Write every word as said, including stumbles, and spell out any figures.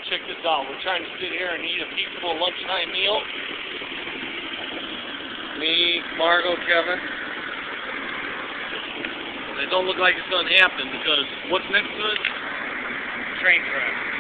check this out. We're trying to sit here and eat a peaceful lunchtime meal. Me, Margot, Kevin. And it don't look like it's going to happen because what's next to it? Train track.